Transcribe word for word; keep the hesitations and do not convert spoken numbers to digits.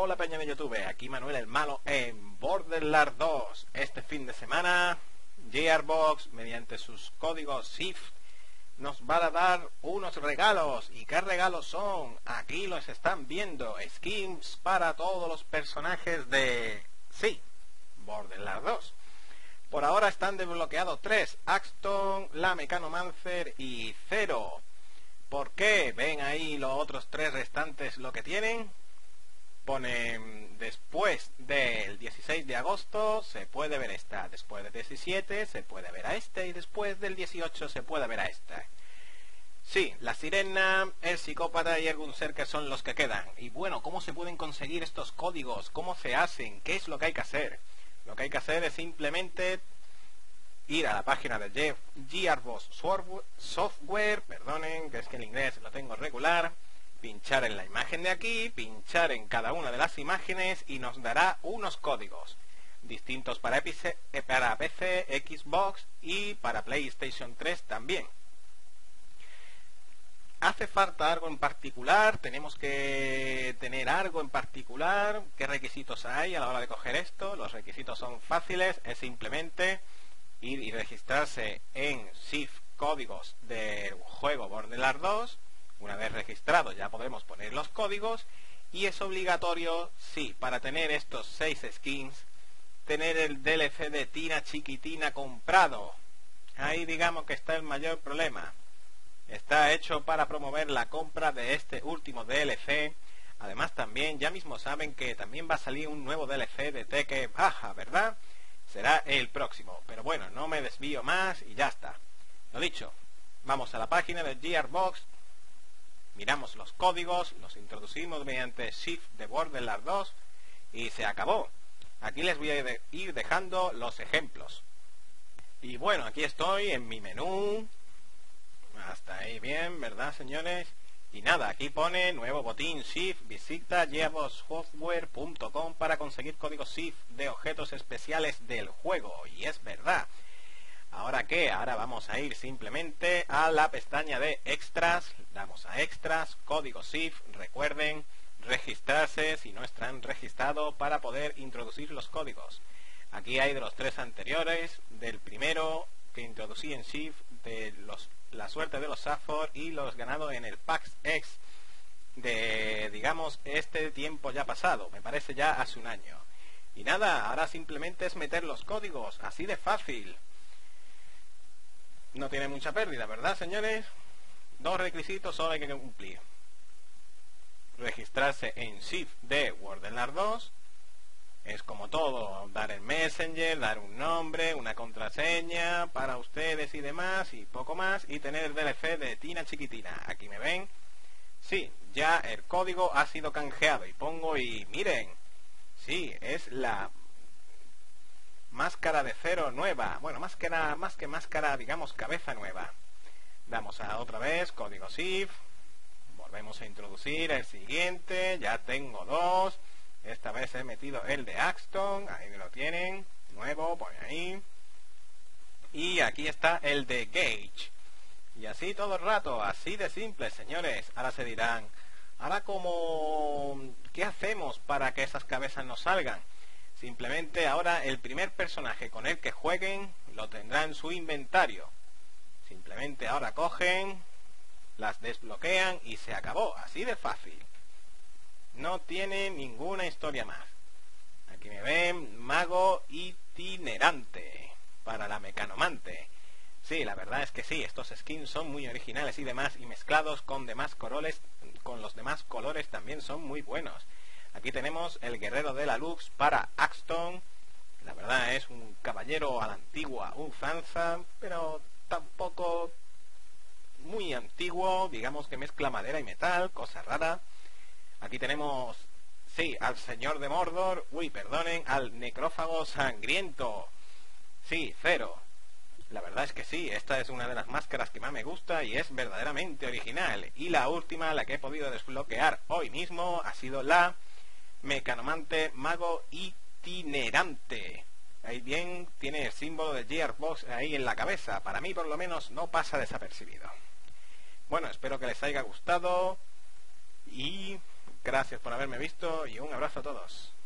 Hola peña de YouTube, aquí Manuel el Malo en Borderlands dos. Este fin de semana Gearbox, mediante sus códigos S I F, nos va a dar unos regalos. ¿Y qué regalos son? Aquí los están viendo. Skins para todos los personajes de... sí, Borderlands dos. Por ahora están desbloqueados tres: Axton, la Mecanomancer y Zero. ¿Por qué? ¿Ven ahí los otros tres restantes lo que tienen? Ponen después del dieciséis de agosto se puede ver esta, después del diecisiete se puede ver a este y después del dieciocho se puede ver a esta. Sí, la sirena, el psicópata y el Gunzerker son los que quedan. Y bueno, ¿cómo se pueden conseguir estos códigos? ¿Cómo se hacen? ¿Qué es lo que hay que hacer? Lo que hay que hacer es simplemente ir a la página de Gearbox Software, perdonen, que es que en inglés lo tengo regular, pinchar en la imagen de aquí, pinchar en cada una de las imágenes y nos dará unos códigos distintos para, Epice, para P C, Xbox y para PlayStation tres también. ¿Hace falta algo en particular? ¿Tenemos que tener algo en particular? ¿Qué requisitos hay a la hora de coger esto? Los requisitos son fáciles, es simplemente ir y registrarse en S I F códigos del juego Borderlands dos. Una vez registrado ya podemos poner los códigos y es obligatorio, sí, para tener estos seis skins, tener el D L C de Tina Chiquitina comprado. Ahí digamos que está el mayor problema. Está hecho para promover la compra de este último D L C. Además también, ya mismo saben que también va a salir un nuevo D L C de Tekken Baja, ¿verdad? Será el próximo. Pero bueno, no me desvío más y ya está. Lo dicho, vamos a la página de Gearbox. Miramos los códigos, los introducimos mediante S I F de Borderlands dos y se acabó. Aquí les voy a ir dejando los ejemplos. Y bueno, aquí estoy en mi menú. Hasta ahí bien, ¿verdad, señores? Y nada, aquí pone nuevo botín S I F, visita gearbox software punto com para conseguir códigos S I F de objetos especiales del juego. Y es verdad. ¿Ahora qué? Ahora vamos a ir simplemente a la pestaña de extras, damos a extras, código S I F, recuerden registrarse si no están registrados para poder introducir los códigos. Aquí hay de los tres anteriores, del primero que introducí en S I F, de los, la suerte de los Safford y los ganados en el PAX X de, digamos, este tiempo ya pasado, me parece ya hace un año. Y nada, ahora simplemente es meter los códigos, así de fácil. No tiene mucha pérdida, ¿verdad, señores? Dos requisitos solo hay que cumplir: registrarse en S I F de Borderlands dos. Es como todo, dar el Messenger, dar un nombre, una contraseña para ustedes y demás, y poco más, y tener el D L C de Tina Chiquitina. Aquí me ven. Sí, ya el código ha sido canjeado, y pongo y miren, sí, es la máscara de Zero nueva. Bueno, máscara, más que máscara, digamos cabeza nueva. Damos a otra vez, código S I F. Volvemos a introducir el siguiente. Ya tengo dos. Esta vez he metido el de Axton. Ahí lo tienen. Nuevo, pone ahí. Y aquí está el de Gage. Y así todo el rato, así de simple, señores. Ahora se dirán, ahora como, ¿qué hacemos para que esas cabezas nos salgan? Simplemente ahora el primer personaje con el que jueguen lo tendrá en su inventario. Simplemente ahora cogen, las desbloquean y se acabó. Así de fácil. No tiene ninguna historia más. Aquí me ven, mago itinerante para la mecanomante. Sí, la verdad es que sí, estos skins son muy originales y demás, y mezclados con demás colores, con los demás colores también son muy buenos. Aquí tenemos el guerrero de la Lux para Axton. La verdad es un caballero a la antigua, un fanza, pero tampoco muy antiguo, digamos que mezcla madera y metal, cosa rara. Aquí tenemos, sí, al señor de Mordor, uy, perdonen, al necrófago sangriento. Sí, Zero. La verdad es que sí, esta es una de las máscaras que más me gusta y es verdaderamente original. Y la última, la que he podido desbloquear hoy mismo, ha sido la Mecanomante Mago Itinerante. Ahí bien tiene el símbolo de Gearbox ahí en la cabeza. Para mí por lo menos no pasa desapercibido. Bueno, espero que les haya gustado y Gracias por haberme visto y un abrazo a todos.